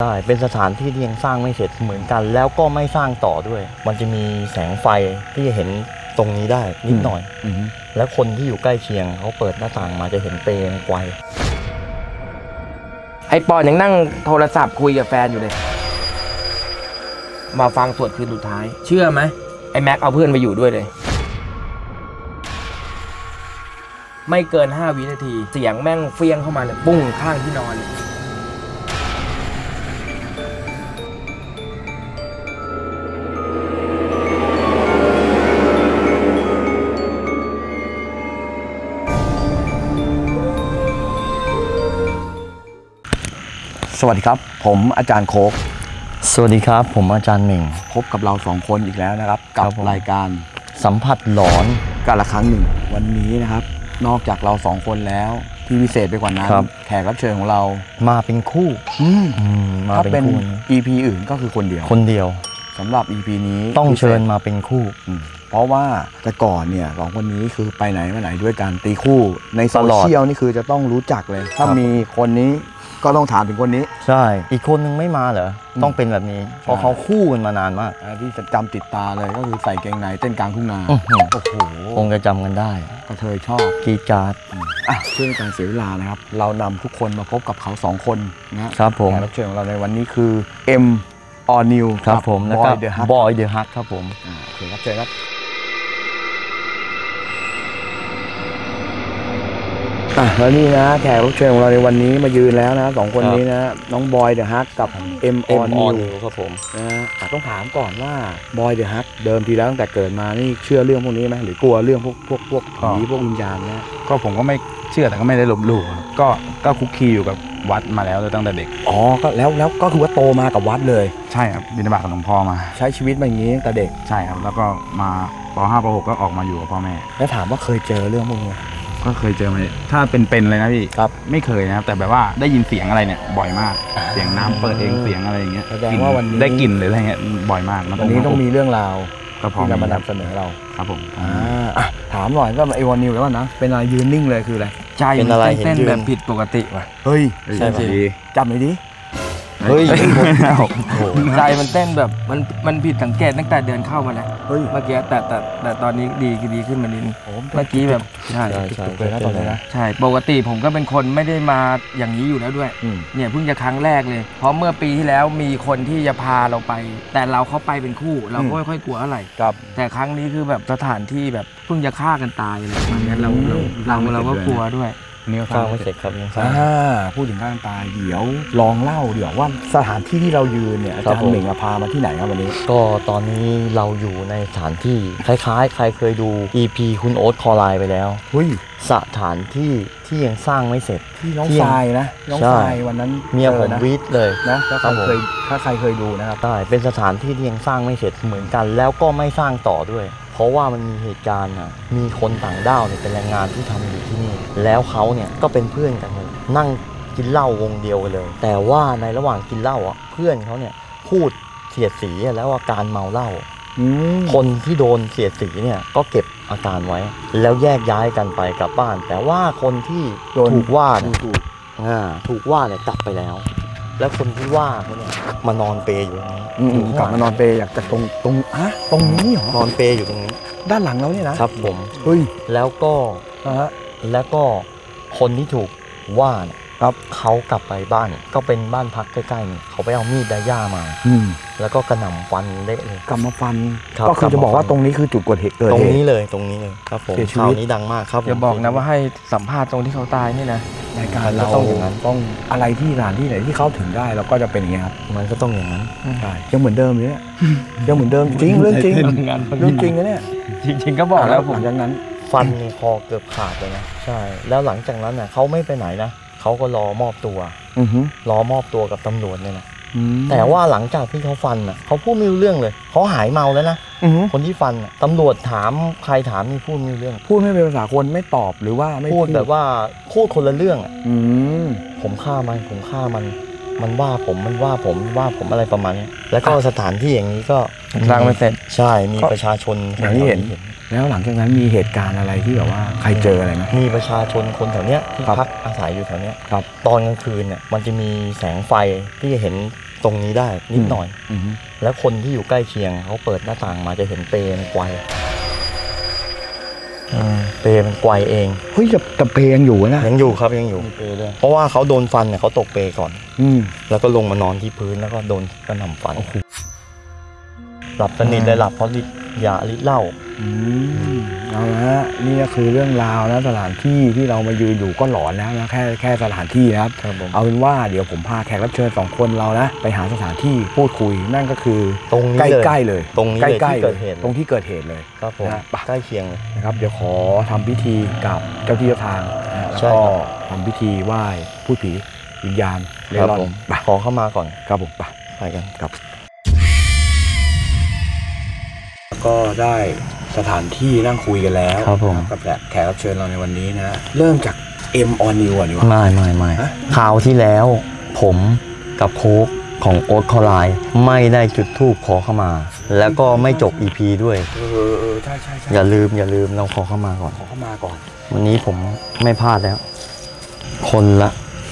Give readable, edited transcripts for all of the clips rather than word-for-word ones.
ใช่เป็นสถานที่ที่ยังสร้างไม่เสร็จเหมือนกันแล้วก็ไม่สร้างต่อด้วยมันจะมีแสงไฟที่จะเห็นตรงนี้ได้นิดหน่อยแล้วคนที่อยู่ใกล้เคียงเขาเปิดหน้าต่างมาจะเห็นเปลงไฟไอปอนยังนั่งโทรศัพท์คุยกับแฟนอยู่เลยมาฟังสวดคืนสุดท้ายเชื่อไหมไอแม็กเอาเพื่อนไปอยู่ด้วยเลยไม่เกิน5 วินาทีเสียงแม่งเฟี้ยงเข้ามาเลยปุ้งข้างที่นอนสวัสดีครับผมอาจารย์โค้กสวัสดีครับผมอาจารย์เหม่งพบกับเรา2 คนอีกแล้วนะครับกับรายการสัมผัสหลอนกาละครั้งหนึ่งวันนี้นะครับนอกจากเรา2 คนแล้วที่พิเศษไปกว่านั้นแขกรับเชิญของเรามาเป็นคู่ถ้าเป็น EP อื่นก็คือคนเดียวสำหรับ EP นี้ต้องเชิญมาเป็นคู่เพราะว่าแต่ก่อนเนี่ย2 คนนี้คือไปไหนมาไหนด้วยกันตีคู่ในโซเชียลนี่คือจะต้องรู้จักเลยถ้ามีคนนี้ก็ต้องถามถึงคนนี้ใช่อีกคนนึงไม่มาเหรอต้องเป็นแบบนี้เพราะเขาคู่กันมานานมากที่จำติดตาเลยก็คือใส่เกงในเต้นกลางทุ่งนาโอ้โหคงจะจำกันได้กระเทยชอบกีการ์ดเพื่อการเสียเวลานะครับเรานำทุกคนมาพบกับเขา2 คนนะครับผมแขกรับเชิญของเราในวันนี้คือ M or New ครับผมแล้วก็บอยเดอะฮักครับผมโอเคครับเชิญครับแล้วนี่นะแขกรับเชิญของเราในวันนี้มายืนแล้วนะ2 คนนี้นะน้องบอยเดอะฮักกับ M or New ครับผมนะต้องถามก่อนว่าบอยเดอะฮักเดิมทีแล้วตั้งแต่เกิดมานี่เชื่อเรื่องพวกนี้ไหมหรือกลัวเรื่องพวกผีพวกวิญญาณนะก็ผมก็ไม่เชื่อแต่ก็ไม่ได้ลบหลู่ก็คุกคีอยู่กับวัดมาแล้วตั้งแต่เด็กก็แล้วก็คือว่าโตมากับวัดเลยใช่ครับบิณฑบาตกับหลวงพ่อมาใช้ชีวิตมาอย่างนี้ตั้งแต่เด็กใช่ครับแล้วก็มาป.5 ป.6 ก็ออกมาอยู่กับพ่อแม่แล้วถามว่าเคยเจอเรื่องพวกนี้ก็เคยเจอไหมถ้าเป็นเลยนะพี่ครับไม่เคยนะครับแต่แบบว่าได้ยินเสียงอะไรเนี่ยบ่อยมากเสียงน้ำเปิดเองเสียงอะไรอย่างเงี้ยแสดงว่าวันนี้ได้กลิ่นหรืออะไรเงี้ยบ่อยมากวันนี้ต้องมีเรื่องราวที่จะมานำเสนอเราครับผมถามหน่อยก็ไอวอนิวแล้วนะเป็นอะไรยืนนิ่งเลยคืออะไรใจมันเต้นแบบผิดปกติว่ะเฮ้ยใช่สิจำหน่อยดิเฮ้ยใจมันเต้นแบบมันผิดสังเกตตั้งแต่เดินเข้ามาแล้วเมื่อกี้แต่ตอนนี้ดีขึ้นมานิดเมื่อกี้แบบใช่เลยนะตอนนี้นะใช่ปกติผมก็เป็นคนไม่ได้มาอย่างนี้อยู่แล้วด้วยเนี่ยเพิ่งจะครั้งแรกเลยเพราะเมื่อปีที่แล้วมีคนที่จะพาเราไปแต่เราเข้าไปเป็นคู่เราก็ไม่ค่อยกลัวอะไรแต่ครั้งนี้คือแบบสถานที่แบบเพิ่งจะฆ่ากันตายอะไรประมาณนี้เราก็กลัวด้วยนี่ก็สร้างไม่เสร็จครับยังสร้างพูดถึงการตายเดี๋ยวลองเล่าเดี๋ยวว่าสถานที่ที่เรายืนเนี่ยอาจารย์เหม่งพามาที่ไหนครับวันนี้ก็ตอนนี้เราอยู่ในสถานที่คล้ายๆใครเคยดู EP คุณโอ๊ตคอไลน์ไปแล้วสถานที่ที่ยังสร้างไม่เสร็จที่น้องทรายนะน้องทรายวันนั้นเมียผมวีดเลยนะถ้าใครเคยดูนะครับใช่เป็นสถานที่ที่ยังสร้างไม่เสร็จเหมือนกันแล้วก็ไม่สร้างต่อด้วยเพราะว่ามันมีเหตุการณ์มีคนต่างด้าวเนี่ยเป็นแรงงานที่ทำอยู่ที่นี่แล้วเขาเนี่ยก็เป็นเพื่อนกันเลยนั่งกินเหล้าวงเดียวกันเลยแต่ว่าในระหว่างกินเหล้าเพื่อนเขาเนี่ยพูดเสียดสีแล้วอาการเมาเหล้าคนที่โดนเสียดสีเนี่ยก็เก็บอาการไว้แล้วแยกย้ายกันไปกลับบ้านแต่ว่าคนที่ถูกว่าเนี่ยกลับไปแล้วแล้วคนที่ว่าเขาเนี่ยมานอนเปรอยู่ตรงนี้กลับมานอนเปรอยากจะตรงนี้เหรอนอนเปรอยู่ตรงนี้ด้านหลังเราเนี่ยนะครับผมแล้วก็คนที่ถูกว่าเนี่ยเขากลับไปบ้านก็เป็นบ้านพักใกล้ๆนี่เขาไปเอามีดไดย่ามาแล้วก็กระหน่ำฟันเละเลยกลับมาฟันก็คือจะบอกว่าตรงนี้คือจุดเกิดเหตุตรงนี้เลยครับผมข่าวนี้ดังมากครับอย่าบอกนะว่าให้สัมภาษณ์ตรงที่เขาตายนี่นะรายการเราต้องอย่างนั้นต้องอะไรที่สถานที่ไหนที่เขาถึงได้เราก็จะเป็นอย่างนี้ครับมันก็ต้องอย่างนั้นใช่ยังเหมือนเดิมเลยเนี่ยยังเหมือนเดิมจริงเรื่องจริงนะเนี่ยจริงก็บอกแล้วผมอย่างนั้นฟันในคอเกือบขาดเลยนะใช่แล้วหลังจากนั้นเขาไม่ไปไหนนะเขาก็รอมอบตัวกับตำรวจเนี่ยนะแต่ว่าหลังจากที่เขาฟันเขาพูดไม่รู้เรื่องเลยเขาหายเมาแล้วนะคนที่ฟันตำรวจถามใครถามนี่พูดไม่รู้เรื่องพูดไม่เป็นภาษาคนไม่ตอบหรือว่าไม่พูดแบบว่าพูดคนละเรื่องผมฆ่ามันมันว่าผมอะไรประมาณนี้แล้วก็สถานที่อย่างนี้ก็สร้างไม่เสร็จใช่มีประชาชนอย่างที่เห็นแล้วหลังจากนั้นมีเหตุการณ์อะไรที่แบบว่าใครเจออะไรไหมมีประชาชนคนแถวเนี้ยที่ครับพักอาศัยอยู่แถวเนี้ยครับตอนกลางคืนเนี่ยมันจะมีแสงไฟที่จะเห็นตรงนี้ได้นิดหน่อยอือฮึแล้วคนที่อยู่ใกล้เคียงเขาเปิดหน้าต่างมาจะเห็นเปรย์มันไกวเปรย์มันไกวเองเฮ้ยแต่เพลงอยู่นะยังอยู่ครับยังอยู่เพลงด้วยเพราะว่าเขาโดนฟันเนี่ยเขาตกเปรย์ก่อนอืมแล้วก็ลงมานอนที่พื้นแล้วก็โดนกระหน่ำฟันหลับสนิทเลยหลับเพราะฤทธิ์ยาฤทธิ์เหล้าเอาละฮะนี่ก็คือเรื่องราวนะสถานที่ที่เรามายืนอยู่ก็หลอนแล้วนะแค่สถานที่นะครับครับผมเอาเป็นว่าเดี๋ยวผมพาแขกรับเชิญ2คนเรานะไปหาสถานที่พูดคุยนั่นก็คือตรงนี้ใกล้ๆเลยตรงนี้เลยใกล้ที่ๆเกิดเหตุตรงที่เกิดเหตุเลยครับผมนะปะใกล้เคียงเลยนะครับเดี๋ยวขอทำพิธีกับเจ้าที่เจ้าทางนะฮะแล้วใช่ก็ครับทำพิธีไหว้พูดผีวิญญาณเร่ครับร่อนผมไปขอเข้ามาก่อนครับผมไปไปกันครับก็ได้สถานที่นั่งคุยกันแล้วครับผมกับแขกรับเชิญเราในวันนี้นะเริ่มจาก M on New อ่ะดีกว่าไม่ฮะคราวที่แล้วผมกับโค้กของโอ๊ตคอไลน์ไม่ได้จุดธูปขอเข้ามา แล้วก็ไม่จบ EP ด้วยใช่อย่าลืมเราขอเข้ามาก่อนขอเข้ามาก่อนวันนี้ผมไม่พลาดแล้ว คนละ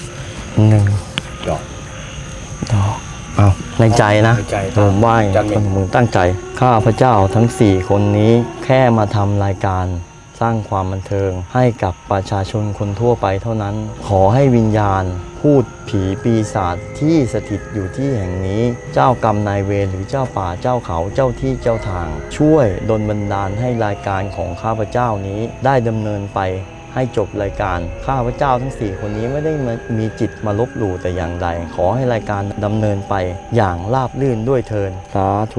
1 ดอกดอกเอาในใจนะในใจผมไหว้จันเมงมึงตั้งใจข้าพระเจ้าทั้ง4คนนี้แค่มาทำรายการสร้างความบันเทิงให้กับประชาชนคนทั่วไปเท่านั้น ขอให้วิญญาณ พูดผีปีศาจที่สถิตอยู่ที่แห่งนี้ เจ้ากรรมนายเวรหรือเจ้าป่าเจ้าเขาเจ้าที่เจ้าทาง ช่วยดลบันดาลให้รายการของข้าพเจ้านี้ได้ดำเนินไปให้จบรายการข้าพเจ้าทั้ง4คนนี้ไม่ได้มีจิตมาลบหลู่แต่อย่างใดขอให้รายการดำเนินไปอย่างราบรื่นด้วยเทินสาธุ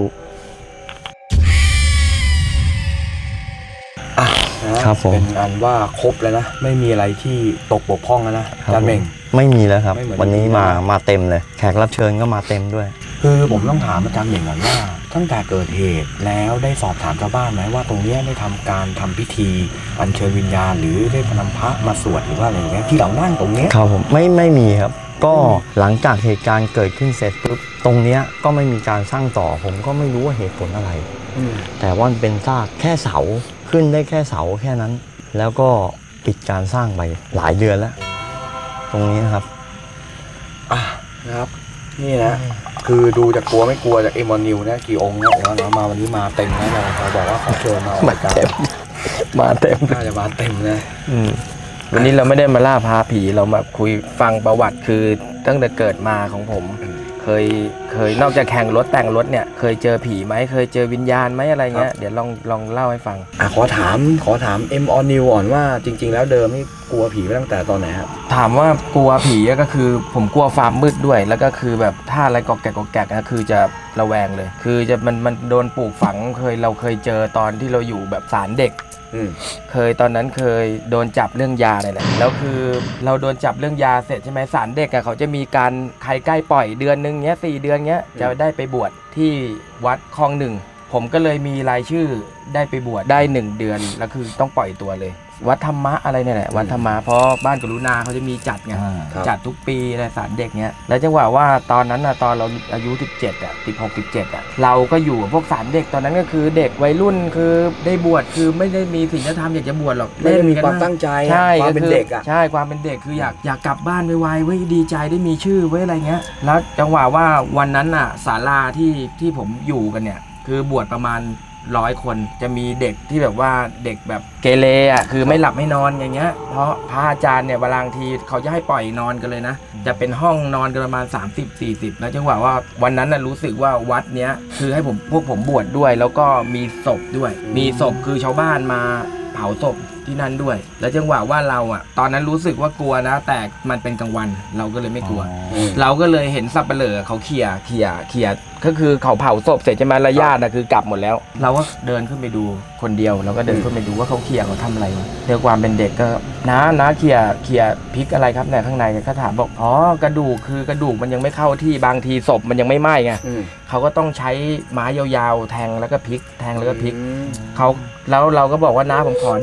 นะครับผมเป็นอันว่าครบแล้วนะไม่มีอะไรที่ตกบกพร่องแล้วนะจันเมงไม่มีแล้วครับไม่เหมือนวันนี้ที่มาเต็มเลย แขกรับเชิญก็มาเต็มด้วยคือผมต้องถามอาจารย์เหม่งก่อนว่าตั้งแต่เกิดเหตุแล้วได้สอบถามชาวบ้านไหมว่าตรงเนี้ยได้ทำการทำพิธีอัญเชิญวิญญาณหรือได้นำพระมาสวดหรือว่าอะไรอย่างเงี้ยที่เรานั่งตรงเนี้ยครับผมไม่มีครับ ก็หลังจากเหตุการณ์เกิดขึ้นเสร็จปุ๊บตรงเนี้ยก็ไม่มีการสร้างต่อผมก็ไม่รู้ว่าเหตุผลอะไร แต่ว่ามันเป็นซากแค่เสาขึ้นได้แค่เสาแค่นั้น แล้วก็ปิดการสร้างไปหลายเดือนแล้ว ตรงนี้นะครับนะครับนี่นะคือดูจากกลัวไม่กลัวจากเอมอนนิวเนี่ยกี่องค์เนี่ยเดี๋ยวเรามาวันนี้มาเต็มนะเราบอกว่าเขาเชิญมาออกรายการมาเต็มน่าจะมาเต็มนะวันนี้เราไม่ได้มาล่าพาผีเรามาคุยฟังประวัติคือตั้งแต่เกิดมาของผม เคยนอกจากแข่งรถแต่งรถเนี่ยเคยเจอผีไหมเคยเจอวิญญาณไหมอะไรเงี้ยเดี๋ยวลองเล่าให้ฟังขอถามเอ็มออนนิวก่อนว่าจริง ๆ แล้วเดิมนี่กลัวผีมาตั้งแต่ตอนไหนครับถามว่ากลัวผีก็คือผมกลัวความมืดด้วย แล้วก็คือแบบถ้าอะไรกอกแกกก็คือจะระแวงเลย คือจะมันโดนปลูกฝังเราเคยเจอตอนที่เราอยู่แบบศาลเด็กเคยตอนนั้นเคยโดนจับเรื่องยาเนี่ยแหละแล้วคือเราโดนจับเรื่องยาเสร็จใช่ไหมศาลเด็กเขาจะมีการใครใกล้ปล่อยเดือนนึงเงี้ย4 เดือนเงี้ยจะได้ไปบวชที่วัดคลองหนึ่งผมก็เลยมีรายชื่อได้ไปบวชได้1 เดือนแล้วคือต้องปล่อยตัวเลย วัดธรรมะอะไรเนี่ยแหละวัดธรรมะเพราะบ้านกรุณาเขาจะมีจัดไงจัดทุกปีในศาลเด็กเนี้ยแล้วจังหวะว่าตอนนั้นตอนเราอายุ17 16 17เราก็อยู่กับพวกศาลเด็กตอนนั้นก็คือเด็กวัยรุ่นคือได้บวชคือไม่ได้มีศีลธรรมอยากจะบวชหรอกไม่ได้มีความตั้งใจใช่ความเป็นเด็กอ่ะใช่ความเป็นเด็กคืออยากกลับบ้านไวๆเว้ยดีใจได้มีชื่อเว้ยอะไรเงี้ยแล้วจังหวะว่าวันนั้นศาลาที่ผมอยู่กันเนี่ยคือบวชประมาณ100 คนจะมีเด็กที่แบบว่าเด็กแบบเกเรคือไม่หลับไม่นอนอย่างเงี้ยเพราะพระอาจารย์เนี่ยบางทีเขาจะให้ปล่อยนอนกันเลยนะจะเป็นห้องนอนกันประมาณ30-40แล้วจังหวะว่าวันนั้นรู้สึกว่าวัดเนี้ยคือให้พวกผมบวชด้วยแล้วก็มีศพด้วยมีศพคือชาวบ้านมาเผาศพที่นั่นด้วยแล้วจังหวะว่าเราตอนนั้นรู้สึกว่ากลัวนะแต่มันเป็นกลางวันเราก็เลยไม่กลัวเราก็เลยเห็นสับเปลือเขาเขี่ยก็คือเขาเผาศพเสร็จใช่ไหมระยะคือกลับหมดแล้วเราก็เดินขึ้นไปดูคนเดียวเราก็เดินขึ้นไปดูว่าเขาเขี่ยเขาทำอะไรด้วยความเป็นเด็กก็น้าเขี่ยพริกอะไรครับเนี่ยข้างในก็ถามบอกอ๋อกระดูกคือกระดูกมันยังไม่เข้าที่บางทีศพมันยังไม่ไหม้ไงเขาก็ต้องใช้ไม้ยาวๆแทงแล้วก็พลิกเขาแล้วเราก็บอกว่าน้าผมขอเข้าไป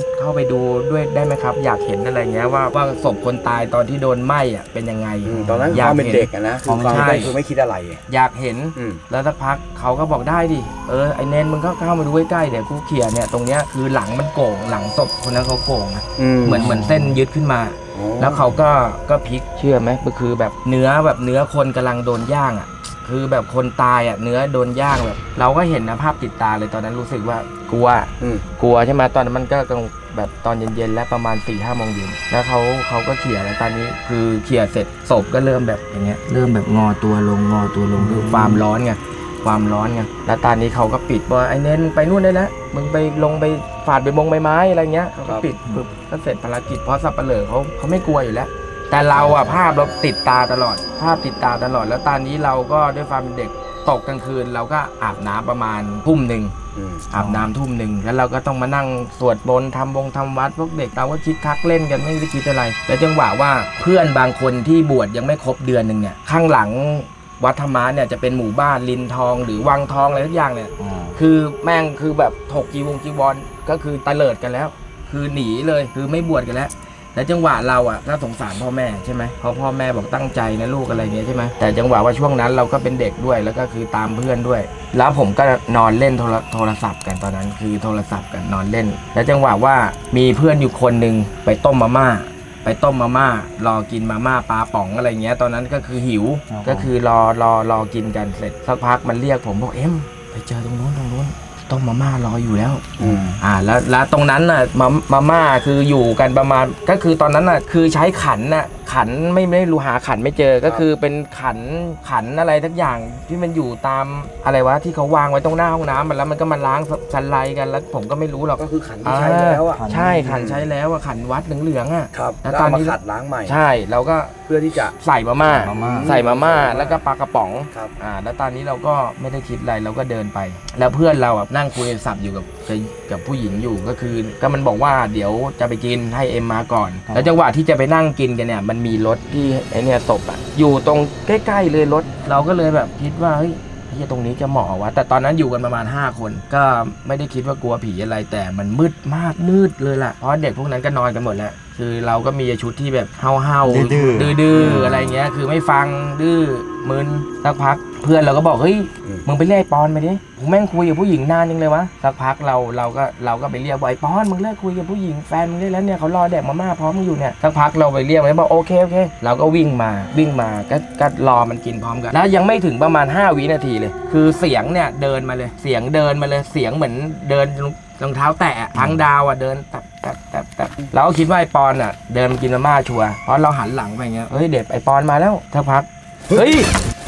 ดูด้วยได้ไหมครับอยากเห็นอะไรเงี้ยว่าศพคนตายตอนที่โดนไหม้อ่ะเป็นยังไงตอนนั้นความเป็นเด็กนะคือความคือไม่คิดอะไรอยากเห็นแล้วสักพักเขาก็บอกได้ดิไอเน้นมึงเข้ามาดูใกล้ๆเดี๋ยวกูเขี่ยเนี่ยตรงเนี้ยคือหลังมันโก่งหลังศพคนนั้นเขาโก่งเหมือนเส้นยึดขึ้นมาแล้วเขาก็พลิกเชื่อไหมก็คือแบบเนื้อคนกำลังโดนย่างอ่ะคือแบบคนตายอ่ะเนื้อโดนย่างแบบเราก็เห็นนะภาพติดตาเลยตอนนั้นรู้สึกว่ากลัวใช่ไหมตอนนั้นมันก็แบบตอนเย็นๆแล้วประมาณ4-5 โมงเย็นแล้วเขาก็เขี่ยแล้วตอนนี้คือเขี่ยเสร็จศพก็เริ่มแบบอย่างเงี้ยเริ่มแบบงอตัวลงคือความร้อนไงแล้วตอนนี้เขาก็ปิดว่าไอ้เน้นไปนู่นได้แล้วมึงไปลงไปฝาดใบไม้อะไรเงี้ยเขาก็ปิดปุ๊บก็เสร็จภารกิจเพราะสับปะเหร่อเขาไม่กลัวอยู่แล้วแต่เราอะภาพเราติดตาตลอดแล้วตอนนี้เราก็ด้วยความเป็นเด็กตกกลางคืนเราก็อาบน้ำประมาณทุ่มหนึ่งอาบน้ำทุ่มหนึ่งแล้วเราก็ต้องมานั่งสวดมนต์ทำวัดพวกเด็กเราก็คิดคักเล่นกันไม่ได้คิดอะไรแล้วจังหวะว่าเพื่อนบางคนที่บวชยังไม่ครบเดือนหนึ่งเนี่ยข้างหลังวัดธรรมะเนี่ยจะเป็นหมู่บ้านลินทองหรือวังทองอะไรทุกอย่างเนี่ยคือแม่งคือแบบถกจีวรก็คือตะเลิดกันแล้วคือหนีเลยคือไม่บวชกันแล้วแต่จังหวะเราอะถ้าสงสารพ่อแม่ใช่ไหมเพราะพ่อแม่บอกตั้งใจนะลูกอะไรเงี้ยใช่ไหมแต่จังหวะว่าช่วงนั้นเราก็เป็นเด็กด้วยแล้วก็คือตามเพื่อนด้วยแล้วผมก็นอนเล่นโทรศัพท์กันตอนนั้นคือโทรศัพท์กันนอนเล่นแล้วจังหวะว่ามีเพื่อนอยู่คนหนึ่งไปต้มมาม่ารอกินมาม่าปลาป๋องอะไรเงี้ยตอนนั้นก็คือหิวก็คือรอกินกันเสร็จสักพักมันเรียกผมบอกไปเจอตรงนู้นต้มมาม่ารออยู่แล้วแล้วตรงนั้นน่ะมาม่าคืออยู่กันประมาณก็คือตอนนั้นน่ะคือใช้ขันไม่รู้หาขันไม่เจอก็คือเป็นขันอะไรทักอย่างที่มันอยู่ตามอะไรวะที่เขาวางไว้ตรงหน้าห้องน้ำแล้วมันก็มาล้างสันไลกันแล้วผมก็ไม่รู้หรอกก็คือขันที่ใช้แล้วอ่ะใช่ขันใช้แล้วอ่ะขันวัดเหลืองๆอ่ะแล้วตอนนี้ขัดล้างใหม่ใช่เราก็เพื่อที่จะใส่มาม่าแล้วก็ปลากระป๋องแล้วตอนนี้เราก็ไม่ได้คิดอะไรเราก็เดินไปแล้วเพื่อนเราอ่ะนั่งคุยสับอยู่กับผู้หญิงอยู่ก็มันบอกว่าเดี๋ยวจะไปกินให้เอ็มมาก่อนแล้วจังหวะที่จะไปนั่งกินกันเนี่ยมันมีรถที่ไอเนี่ยศพอ่ะอยู่ตรงใกล้ๆเลยรถเราก็เลยแบบคิดว่าเฮ้ยตรงนี้จะเหมาะวะแต่ตอนนั้นอยู่กันประมาณ5 คนก็ไม่ได้คิดว่ากลัวผีอะไรแต่มันมืดมากมืดเลยล่ะเพราะเด็กพวกนั้นก็นอนกันหมดแล้วคือเราก็มีชุดที่แบบเฮาดื้ออะไรเงี้ยคือไม่ฟังดื้อมึนสักพักเพื่อนเราก็บอกเฮ้ยมึงไปเรียกไอ้ปอนมาดิแม่งคุยกับผู้หญิงนานยังเลยวะสักพักเราก็ไปเรียกไอ้ปอนมึงเลิกคุยกับผู้หญิงแฟนมึงได้แล้วเนี่ยเขารอแดกมาม่าพร้อมมึงอยู่เนี่ยสักพักเราไปเรียกมันบอกโอเคเราก็วิ่งมาก็รอมันกินพร้อมกันแล้วยังไม่ถึงประมาณ5 วินาทีเลยคือเสียงเนี่ยเดินมาเลยเสียงเหมือนเดินรองเท้าแตะทั้งดาวอ่ะเดินแตะเราก็คิดว่าไอปอนอ่ะเดินมากินมาม่าชัวร์เพราะเราหันหลังไปเงี้ยเฮ้ยเด็กไอปอนมาแล้วสักพักเฮ้ย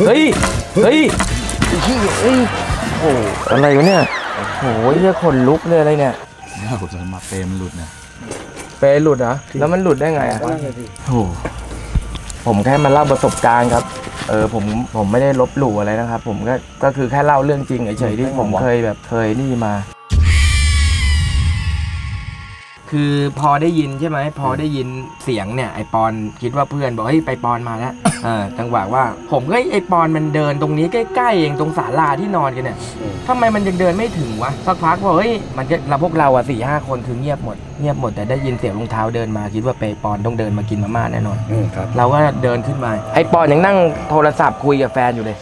โอ้อะไรวะเนี่ยโอ้ยเรื่องขนลุกเลยอะไรเนี่ยผมจะมาเปรมันหลุดนะเปรหลุดเหรอแล้วมันหลุดได้ไงอ่ะโอ้ผมแค่มาเล่าประสบการณ์ครับผมไม่ได้ลบหลู่อะไรนะครับผมก็คือแค่เล่าเรื่องจริงเฉยๆที่ผมเคยนี่มาคือพอได้ยินใช่ไหมพอได้ยินเสียงเนี่ยไอปอนคิดว่าเพื่อนบอกเฮ้ยไปปอนมาแล้วจังหวะว่าผมก็ไอปอนมันเดินตรงนี้ใกล้ๆเองตรงศาลาที่นอนกันเนี่ยทำไมมันยังเดินไม่ถึงวะสักพักว่าเฮ้ยมันก็พวกเราอ่ะ4-5 คนคือเงียบหมดแต่ได้ยินเสียงรองเท้าเดินมาคิดว่าไปปอนต้องเดินมากินมาม่าแน่นอนเราก็เดินขึ้นมาไอปอนยังนั่งโทรศัพท์คุยกับแฟนอยู่เลย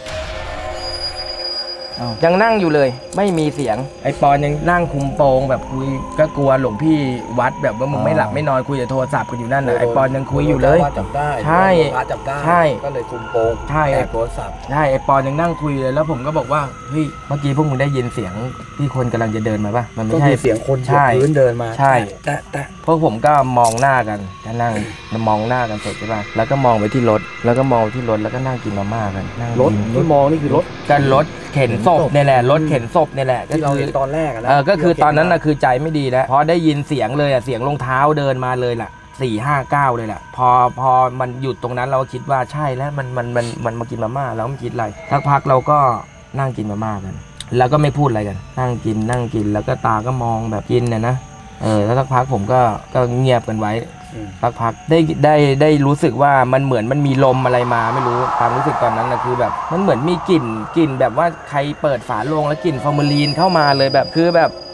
ยังนั่งอยู่เลยไม่มีเสียงไอปอนยังนั่งคุมโปงแบบคุยก็กลัวหลวงพี่วัดแบบว่ามึงไม่หลับไม่นอนคุยแต่โทรศัพท์กันอยู่นั่นนะไอปอนยังคุยอยู่เลยจับได้ใช่ก็เลยคุมโปงใช่โทรศัพท์ใช่ไอปอนยังนั่งคุยเลยแล้วผมก็บอกว่าเฮ้ยเมื่อกี้พวกมึงได้ยินเสียงที่คนกำลังจะเดินมาป่ะมันไม่ใช่เสียงคนพื้นเดินมาใช่แต่พวกผมก็มองหน้ากันจะนั่งมองหน้ากันเสร็จใช่ป่ะแล้วก็มองไปที่รถแล้วก็นั่งกินมาม่ากันรถที่มองนี่คือรถกันรถเข็นศพเนี่ยแหละรถเข็นศพเนี่ยแหละก็คือตอนแรกนะก็คือตอนนั้นนะคือใจไม่ดีแล้วพอได้ยินเสียงเลยเสียงรองเท้าเดินมาเลยล่ะ4-5 เลยแหละพอมันหยุดตรงนั้นเราคิดว่าใช่แล้วมันมากินมาม่าเราไม่คิดอะไรสักพักเราก็นั่งกินมาม่ากันแล้วก็ไม่พูดอะไรกันนั่งกินแล้วก็ตาก็มองแบบกินนะแล้วสักพักผมก็เงียบกันไว้สักพักได้รู้สึกว่ามันเหมือนมันมีลมอะไรมาไม่รู้ความรู้สึกตอนนั้นนะคือแบบมันเหมือนมีกลิ่นแบบว่าใครเปิดฝาโลงแล้วกลิ่นฟอร์มาลีนเข้ามาเลยแบบคือแบบ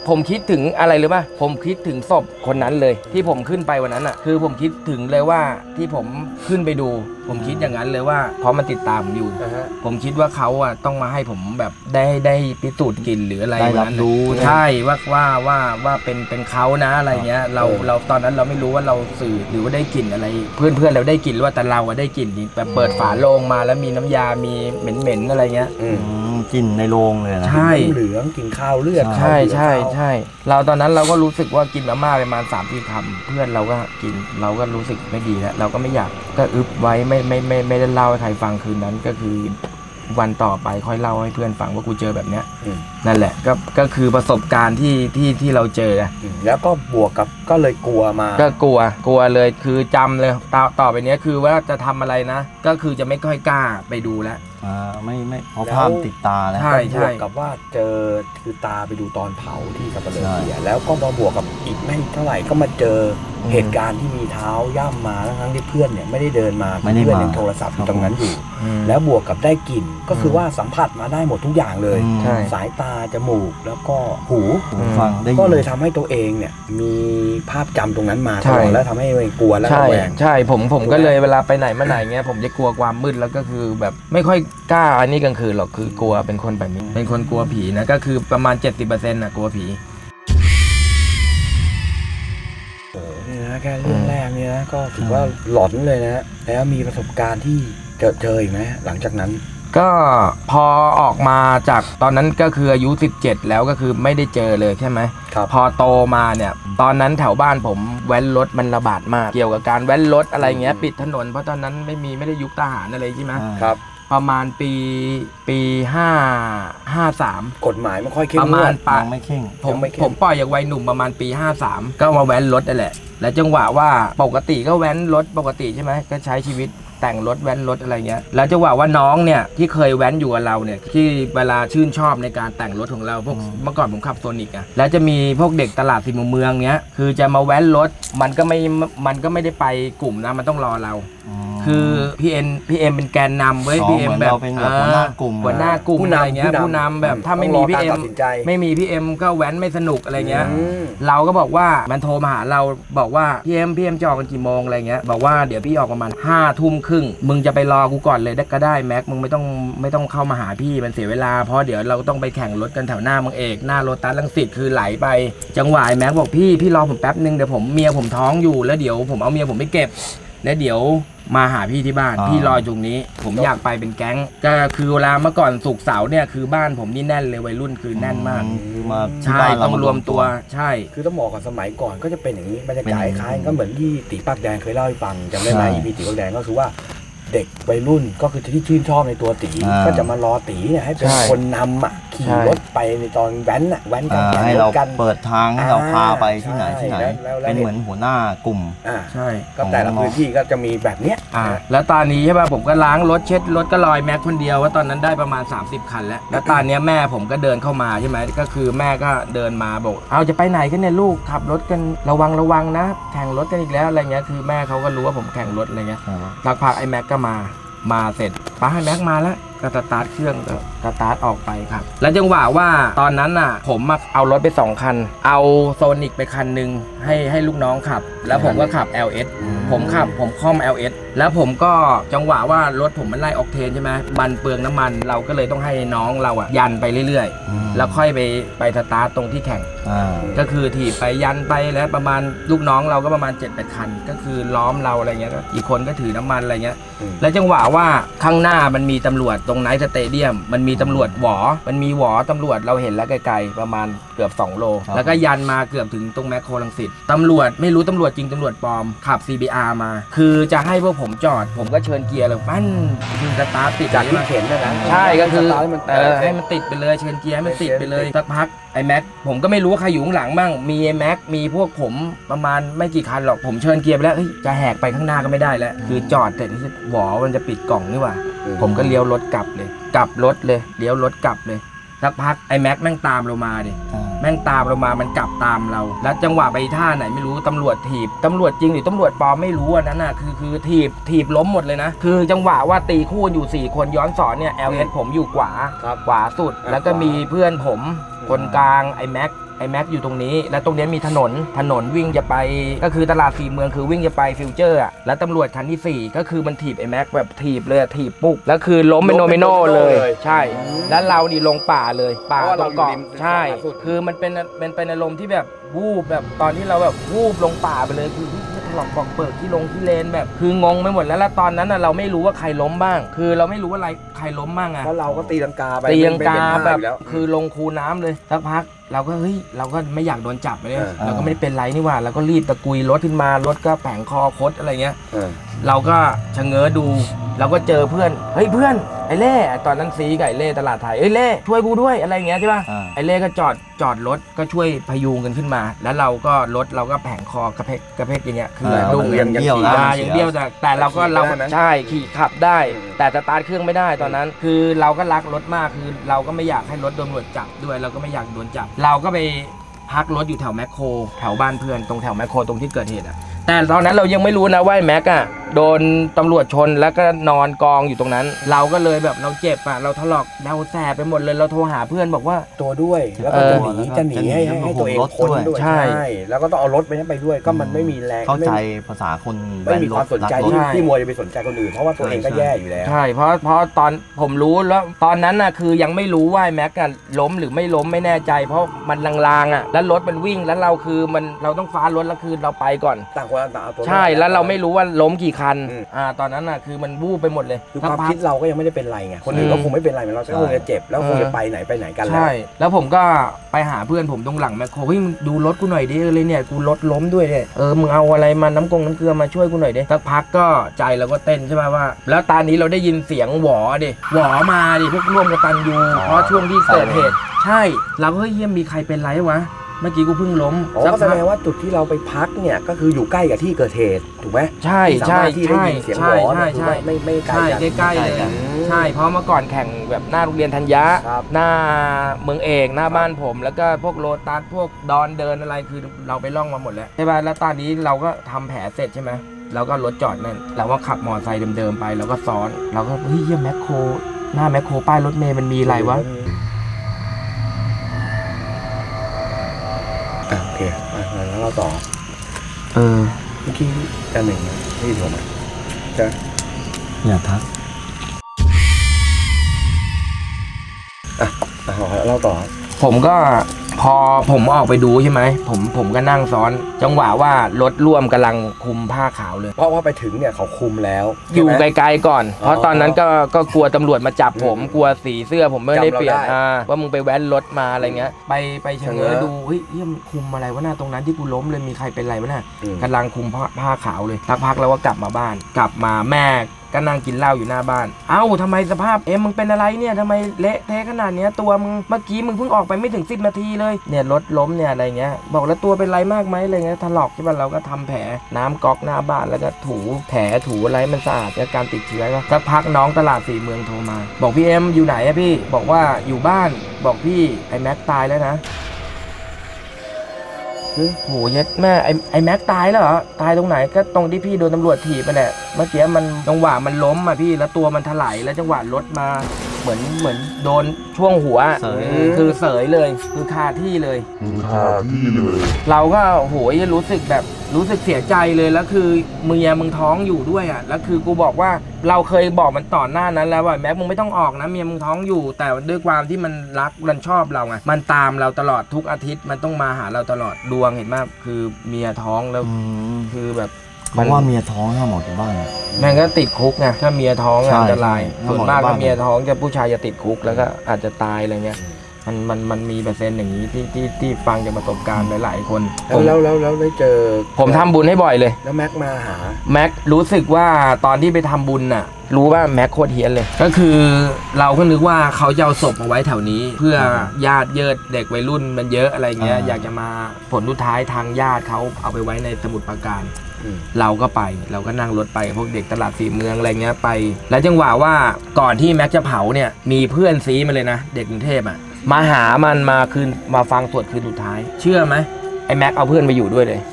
ผมคิดถึงอะไรหรือป่ะผมคิดถึงศพคนนั้นเลยที่ผมขึ้นไปวันนั้นอ่ะคือผมคิดถึงเลยว่าที่ผมขึ้นไปดู ผมคิดอย่างนั้นเลยว่าเพราะมันติดตามผมอยู่ผมคิดว่าเขาอ่ะต้องมาให้ผมแบบได้พิสูจน์กลิ่นหรืออะไรได้รับรู้ใช่ว่าเป็นเขานะอะไรเงี้ยเราตอนนั้นเราไม่รู้ว่าเราสื่อหรือว่าได้กลิ่นอะไรเพื่อนเราได้กลิ่นหรือว่าแต่เราอะได้กลิ่นแบบเปิดฝาโลงมาแล้วมีน้ำยามีเหม็นอะไรเงี้ยกลิ่นในโรงเลยนะใช่เหลืองกินข้าวเลือดใช่เราตอนนั้นเราก็รู้สึกว่ากินมาม่าประมาณ3-4 คำเพื่อนเราก็กินเราก็รู้สึกไม่ดีแล้วเราก็ไม่อยากก็อึบไว้ไม่ได้เล่าให้ใครฟังคืนนั้นก็คือวันต่อไปค่อยเล่าให้เพื่อนฟังว่ากูเจอแบบเนี้ยนั่นแหละก็คือประสบการณ์ที่เราเจอแล้วก็บวกกับก็เลยกลัวมาก็กลัวเลยคือจำเลยต่อไปนี้คือว่าจะทำอะไรนะก็คือจะไม่ค่อยกล้าไปดูแล้วไม่เพราะภาพติดตาแล้วบวกกับว่าเจอคือตาไปดูตอนเผาที่สัปเหร่อเสียแล้วก็มาบวกกับอีกไม่เท่าไหร่ก็มาเจอเหตุการณ์ที่มีเท้าย่ำมาทั้งที่เพื่อนเนี่ยไม่ได้เดินมาเพื่อนยังโทรศัพท์อยู่ตรงนั้นอยู่แล้วบวกกับได้กลิ่นก็คือว่าสัมผัสมาได้หมดทุกอย่างเลยสายตาจมูกแล้วก็หูฟังได้ก็เลยทำให้ตัวเองเนี่ยมีภาพจำตรงนั้นมาตลอดแล้วทำให้กลัวและระแวงใช่ผมก็เลยเวลาไปไหนมาไหนเงี้ยผมจะกลัวความมืดแล้วก็คือแบบไม่ค่อยกล้าอันนี้กลางคืนหรอกคือกลัวเป็นคนแบบนี้เป็นคนกลัวผีนะก็คือประมาณ 70% นะกลัวผีนี่นะแค่เรื่องแรกนี่นะก็ถือว่าหลอนเลยนะแล้วมีประสบการณ์ที่เจออีกไหมหลังจากนั้นก็พอออกมาจากตอนนั้นก็คืออายุ17แล้วก็คือไม่ได้เจอเลยใช่ไหมพอโตมาเนี่ยตอนนั้นแถวบ้านผมแว้นรถมันระบาดมากเกี่ยวกับการแว้นรถอะไรเงี้ยปิดถนนเพราะตอนนั้นไม่ได้ยุคทหารอะไรใช่ไหมครับประมาณปี53 กฎหมายไม่ค่อยเข้มประมาณไม่เข้มผมปล่อยอย่างวัยหนุ่มประมาณปี53ก็มาแว้นรถนั่นแหละและจังหวะว่าปกติก็แว้นรถปกติใช่ไหมก็ใช้ชีวิตแต่งรถแว้นรถอะไรเงี้ยแล้วจังหวะว่าน้องเนี่ยที่เคยแว้นอยู่กับเราเนี่ยที่เวลาชื่นชอบในการแต่งรถของเราพวกเมื่อก่อนผมขับโซนิกอ่ะแล้วจะมีพวกเด็กตลาดสี่มุมเมืองเนี้ยคือจะมาแว้นรถมันก็ไม่ได้ไปกลุ่มนะมันต้องรอเราคือพี่เอ็มเป็นแกนนำเว้ยพี่เอ็มแบบหัวหน้ากลุ่มอะไรเงี้ยผู้นำแบบถ้าไม่มีพี่เอ็มก็แว้นไม่สนุกอะไรเงี้ยเราก็บอกว่ามันโทรมาหาเราบอกว่าพี่เอ็มจะออกกันกี่โมงอะไรเงี้ยบอกว่าเดี๋ยวพี่ออกประมาณ5:30มึงจะไปรอกูก่อนเลยก็ได้แม็กมึงไม่ต้องเข้ามาหาพี่มันเสียเวลาเพราะเดี๋ยวเราต้องไปแข่งรถกันแถวหน้าเมืองเอกหน้าโลตัสรังสิตคือไหลไปจังหวะแม็กบอกพี่รอผมแป๊บนึงเดี๋ยวเมียผมท้องอยู่แล้วเดี๋ยวผมเอาเมียผมไปเก็บแล้วเดี๋ยวมาหาพี่ที่บ้านพี่รอตรงนี้ผมอยากไปเป็นแก๊งก็คือเวลาเมื่อก่อนศุกร์เสาร์เนี่ยคือบ้านผมนี่แน่นเลยวัยรุ่นคือแน่นมากใช่ต้องรวมตัวใช่คือต้องบอกก่อนสมัยก่อนก็จะเป็นอย่างนี้บรรยากาศคล้ายก็เหมือนที่ตีปากแดงเคยเล่าให้ฟังจำได้ไหมพี่ตีปากแดงก็คือว่าเด็กวัยรุ่นก็คือที่ชื่นชอบในตัวตีก็จะมารอตีเนี่ยให้เป็นคนนำขี่รถไปในตอนแว้นกันให้เราเปิดทางให้เราพาไปที่ไหนเป็นเหมือนหัวหน้ากลุ่มใช่ก็แต่ละพื้นที่ก็จะมีแบบเนี้ยแล้วตอนนี้ใช่ป่ะผมก็ล้างรถเช็ดรถก็ลอยแม็กคนเดียวว่าตอนนั้นได้ประมาณ30 คันแล้วตอนนี้แม่ผมก็เดินเข้ามาใช่ไหมก็คือแม่ก็เดินมาบอกเอาจะไปไหนกันเนี่ยลูกขับรถกันระวังนะแข่งรถกันอีกแล้วอะไรเงี้ยคือแม่เขาก็รู้ว่าผมแข่งรถอะไรเงี้ยสักพักไอ้แม็กก็มาเสร็จป้าให้แม็กมาแล้วก็สตาร์ทเครื่องก็สตาร์ทออกไปครับแล้วจังหวะว่าตอนนั้นน่ะผมเอารถไป2 คันเอาโซนิกไปคันนึงให้ลูกน้องขับแล้วผมก็ขับ LS ผมคล่อม LS แล้วผมก็จังหวะว่ารถผมมันไล่ออกเทนใช่ไหมมันเปลืองน้ำมันเราก็เลยต้องให้น้องเรายันไปเรื่อยๆแล้วค่อยไปสตาร์ทตรงที่แข่งก็คือถีบไปยันไปแล้วประมาณลูกน้องเราก็ประมาณ 7-8 คันก็คือล้อมเราอะไรเงี้ยอีกคนก็ถือน้ำมันอะไรเงี้ยแล้วจังหวะว่าข้างหน้ามันมีตำรวจตรงไนท์สเตเดียมมันมีตำรวจมันมีตำรวจเราเห็นแล้วไกลๆประมาณเกือบ2 โลแล้วก็ยันมาเกือบถึงตรงแมคโครรังสิตตำรวจไม่รู้ตำรวจจริงตำรวจปลอมขับ CBR มาคือจะให้พวกผมจอดผมก็เชิญเกียร์เลยปั้นคือสตาร์ทติดจากที่เข็นนะใช่ก็คือให้มันติดไปเลยเชิญเกียร์ให้มันติดไปเลยสักพักไอ้แม็กผมก็ไม่รู้ว่าใครอยู่ข้างหลังบ้างมีไอ้แม็กมีพวกผมประมาณไม่กี่คันหรอกผมเชิญเกียร์ไปแล้วจะแหกไปข้างหน้าก็ไม่ได้แล้วคือจอดแต่ที่มันจะปิดกล่องนี่หว่าผมก็เลี้ยวรถกลับเลยเลี้ยวรถกลับเลยสักพักไอ้แม็กแม่งตามเรามาดิแม่งตามเรามามันกลับตามเราแล้วจังหวะไปท่าไหนไม่รู้ตำรวจถีบตำรวจจริงหรือตำรวจปลอมไม่รู้อันนั้นน่ะคือถีบล้มหมดเลยนะคือจังหวะว่าตีคู่อยู่4 คนย้อนสอนเนี่ย LS ผมอยู่ขวาสุดแล้วก็มีเพื่อนผมคนกลางไอ้แม็กไอ้แม็กอยู่ตรงนี้แล้วตรงนี้มีถนนวิ่งจะไปก็คือตลาดสี่เมืองคือวิ่งจะไปฟิวเจอร์อ่ะแล้วตำรวจคันที่4ก็คือมันถีบไอ้แม็กแบบถีบเลยถีบปุ๊บแล้วคือล้มเป็นโนมิโนเลยใช่แล้วเรานี่ลงป่าเลยป่าตรงเกาะใช่คือมันเป็นอารมณ์ที่แบบวูบแบบตอนที่เราแบบวูบลงป่าไปเลยคือถลอกปอกเปิดที่เลนแบบคืองงไปหมดแล้วตอนนั้นเราไม่รู้ว่าใครล้มบ้างคือเราไม่รู้ว่าใครล้มบ้างอ่ะเพราะเราก็ตีลังกาไปแบบคือลงคูน้ำเลยสักพักเราก็ไม่อยากโดนจับเลยเราก็ไม่ได้เป็นไรนี่หว่าเราก็รีบตะกุยรถขึ้นมารถก็แผงคอคดอะไรเงี้ยเราก็ชะเง้อดูเราก็เจอเพื่อนเฮ้ยเพื่อนไอ้เล่ตอนนั้นซีกับไอ้เล่ตลาดไทยเอ้ยเล่ช่วยกูด้วยอะไรเงี้ยใช่ป่ะไอ้เล่ก็จอดรถก็ช่วยพยุงกันขึ้นมาแล้วเราก็รถเราก็แผงคอกระเพกอย่างเงี้ยคือดุ้งอย่างเดียวแต่เราใช่ขี่ขับได้แต่สตาร์ทเครื่องไม่ได้ตอนนั้นคือเราก็รักรถมากคือเราก็ไม่อยากให้รถโดนตำรวจจับด้วยเราก็ไม่อยากโดนจับเราก็ไปพักรถอยู่แถวแมคโครแถวบ้านเพื่อนตรงแถวแมคโครตรงที่เกิดเหตุแต่ตอนนั้นเรายังไม่รู้นะว่าแม็กโดนตำรวจชนแล้วก็นอนกองอยู่ตรงนั้นเราก็เลยแบบเราเจ็บเราถลอกเราแสบไปหมดเลยเราโทรหาเพื่อนบอกว่าตัวด้วยแล้วก็จะหนีให้ตัวเองพ้นด้วยใช่แล้วก็ต้องเอารถไปด้วยก็มันไม่มีแรงเข้าใจภาษาคนไม่มีความสนใจที่มัวจะไปสนใจคนอื่นเพราะว่าตัวเองก็แย่อยู่แล้วใช่เพราะตอนผมรู้แล้วตอนนั้นคือยังไม่รู้ว่าแม็กล้มหรือไม่ล้มไม่แน่ใจเพราะมันลางๆแล้วรถมันวิ่งแล้วเราคือเราต้องฟ้ารถแล้วคือเราไปก่อนต่างคนต่างเอาตัวใช่แล้วเราไม่รู้ว่าล้มกี่คันตอนนั้นคือมันวูบไปหมดเลยคือความคิดเราก็ยังไม่ได้เป็นไรไงคนอื่นก็คงไม่เป็นไรเหมือนเราก็คงจะเจ็บแล้วคงจะไปไหนกันแล้วใช่แล้วผมก็ไปหาเพื่อนผมตรงหลังแมคโครเฮ้ยมึงดูรถกูหน่อยดิเลยเนี่ยกูรถล้มด้วยเนี่ยมึงเอาอะไรมาน้ำเกลือมาช่วยกูหน่อยดิสักพักก็ใจเราก็เต้นใช่ไหมว่าแล้วตอนนี้เราได้ยินเสียงหวอมาดิพวกร่วมกตัญญูเพราะช่วงที่เกิดเหตุใช่เราก็เฮ้ยมีใครเป็นไรวะเมื่อกี้กูเพิ่งล้มก็แสดงว่าจุดที่เราไปพักเนี่ยก็คืออยู่ใกล้กับที่เกิดเหตุถูกไหมใช่ใช่ที่ได้ยินเสียงหวอไม่ใกล้ใกล้เลยใช่เพราะเมื่อก่อนแข่งแบบหน้าโรงเรียนธัญญะหน้าเมืองเอกหน้าบ้านผมแล้วก็พวกโลตัสพวกดอนเดินอะไรคือเราไปล่องมาหมดแล้วใช่ป่ะแล้วตอนนี้เราก็ทำแผลเสร็จใช่ไหมเราก็รถจอดนั่นเราก็ขับมอเตอร์ไซค์เดิมๆไปแล้วก็ซ้อนเราก็เฮ้ยแมคโครหน้าแมคโครป้ายรถเมย์มันมีอะไรวะโอเคแล้วเราต่อเมื่อกี้กันหนึ่งที่ผมจะอย่าทักเราต่อผมก็พอผมออกไปดูใช่ไหมผมก็นั่งซ้อนจังหวะว่ารถร่วมกำลังคุมผ้าขาวเลยเพราะว่าไปถึงเนี่ยเขาคุมแล้วอยู่ไกลๆก่อนเพราะตอนนั้นก็กลัวตำรวจมาจับผมกลัวสีเสื้อผมไม่ได้เปลี่ยนว่ามึงไปแว้นรถมาอะไรเงี้ยไปเฉง้อดูเฮ้ยมันคุมอะไรวะหน้าตรงนั้นที่กูล้มเลยมีใครเป็นไรวะน่ะกำลังคุมผ้าขาวเลยพักแล้วก็กลับมาบ้านกลับมาแม่ก็นั่งกินเหล้าอยู่หน้าบ้านเอ้าทำไมสภาพมึงเป็นอะไรเนี่ยทำไมเละเทะขนาดนี้ตัวมึงเมื่อกี้มึงเพิ่งออกไปไม่ถึง10 นาทีเลยเนี่ยรถล้มเนี่ยอะไรเงี้ยบอกแล้วตัวเป็นไรมากไหมอะไรเงี้ยถลอกใช่ป่ะเราก็ทำแผลน้ำก๊อกหน้าบ้านแล้วก็ถูแผลถูอะไรมันสะอาดจากการติดเชื้อก็สักพักน้องตลาดสี่เมืองโทรมาบอกพี่อยู่ไหนอะพี่บอกว่าอยู่บ้านบอกพี่ไอ้แม็กตายแล้วนะโหยัดแม่ไอ้แม็กตายแล้วเหรอตายตรงไหนก็ตรงที่พี่โดนตำรวจถีบไปแหละเมื่อกี้มันจังหวะมันล้มพี่แล้วตัวมันถลายแล้วจังหวะรถมาเหมือนโดนช่วงหัวคือเสยเลยคือคาที่เลยเราก็โหยรู้สึกเสียใจเลยแล้วคือเมียมึงท้องอยู่ด้วยแล้วคือกูบอกว่าเราเคยบอกมันต่อหน้านั้นแล้วว่าแม็กมึงไม่ต้องออกนะเมียมึงท้องอยู่แต่ด้วยความที่มันรักมันชอบเราไงมันตามเราตลอดทุกอาทิตย์มันต้องมาหาเราตลอดดวงเห็นมากคือเมียท้องแล้วคือแบบเพราะว่าเมียท้องห้ามออกจากบ้านมันก็ติดคุกไงถ้าเมียท้องอันตรายส่วนมากถ้าเมียท้องจะผู้ชายจะติดคุกแล้วก็อาจจะตายอะไรเงี้ยมันมีเปอร์เซ็นต์อย่างนี้ที่ฟังจากประสบการณ์หลายๆคนแล้วได้เจอผมทำบุญให้บ่อยเลยแล้วแม็กมาหาแม็กรู้สึกว่าตอนที่ไปทำบุญน่ะรู้ว่าแม็กโคตรเฮี้ยนเลยก็คือเราก็นึกว่าเขาจะเอาศพมาไว้แถวนี้เพื่อญาติเยิดเด็กวัยรุ่นมันเยอะอะไรเงี้ยอยากจะมาผลสุดท้ายทางญาติเขาเอาไปไว้ในสมุทรปราการเราก็นั่งรถไปพวกเด็กตลาดสี่เมืองอะไรเงี้ยไปแล้วจังหวะว่าก่อนที่แม็กจะเผาเนี่ยมีเพื่อนซีมาเลยนะเด็กกรุงเทพมาหามันมาฟังสวดคืนสุดท้ายเชื่อไหมไอ้แม็กเอาเพื่อนไปอยู่ด้วยเลย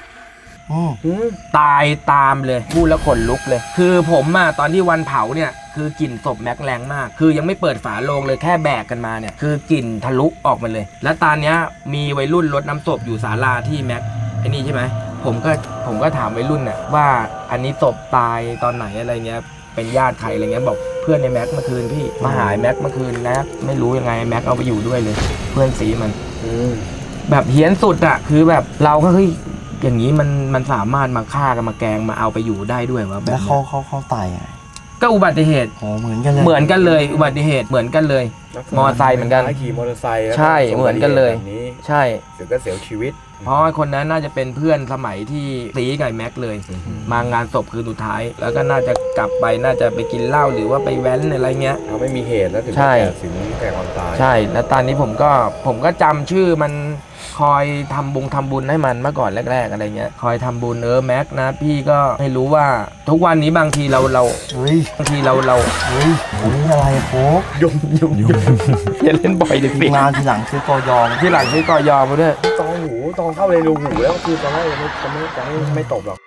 ตายตามเลยพูดแล้วขนลุกเลยคือผมตอนที่วันเผาเนี่ยคือกลิ่นศพแม็กแรงมากคือยังไม่เปิดฝาโลงเลยแค่แบกกันมาเนี่ยคือกลิ่นทะลุออกมาเลยแล้วตอนเนี้ยมีวัยรุ่นรดน้ำศพอยู่ศาลาที่แม็กไอ้นี่ใช่ไหมผมก็ถามวัยรุ่นน่ะว่าอันนี้ศพตายตอนไหนอะไรเงี้ยเป็นญาติใครอะไรเงี้ยบอกเพื่อนในแม็กเมื่อคืนพี่มาหายแม็กเมื่อคืนนะไม่รู้ยังไงแม็กเอาไปอยู่ด้วยเลยเพื่อนสีมันแบบเฮี้ยนสุดอะคือแบบเราก็เฮ้ยอย่างนี้มันสามารถมาฆ่ากันมาแกงมาเอาไปอยู่ได้ด้วยวะแบบแล้วเขาตายไงก็อุบัติเหตุเหมือนกันเลยอุบัติเหตุเหมือนกันเลยมอเตอร์ไซค์เหมือนกันขี่มอเตอร์ไซค์ใช่เหมือนกันเลยใช่เสียก็เสียชีวิตเพราะคนนั้นน่าจะเป็นเพื่อนสมัยที่ตีกับแม็กเลยมางานศพคืนสุดท้ายแล้วก็น่าจะกลับไปน่าจะไปกินเหล้าหรือว่าไปแว้นอะไรเงี้ยเขาไม่มีเหตุแล้วถึงแก่ความตายใช่แล้วตอนนี้ผมก็จำชื่อมันคอยทำบุญให้มันเมื่อก่อนแรกๆอะไรเงี้ยคอยทำบุญแม็กนะพี่ก็ไม่รู้ว่าทุกวันนี้บางทีเราบางทีเราอะไรโค้กยุ่งอย่าเล่นบ่อยดิพี่งานทีหลังซื้อกอยอมาด้วยตองเข้าในรูหูแล้วคือตอนแรกจะไม่ตบหรอก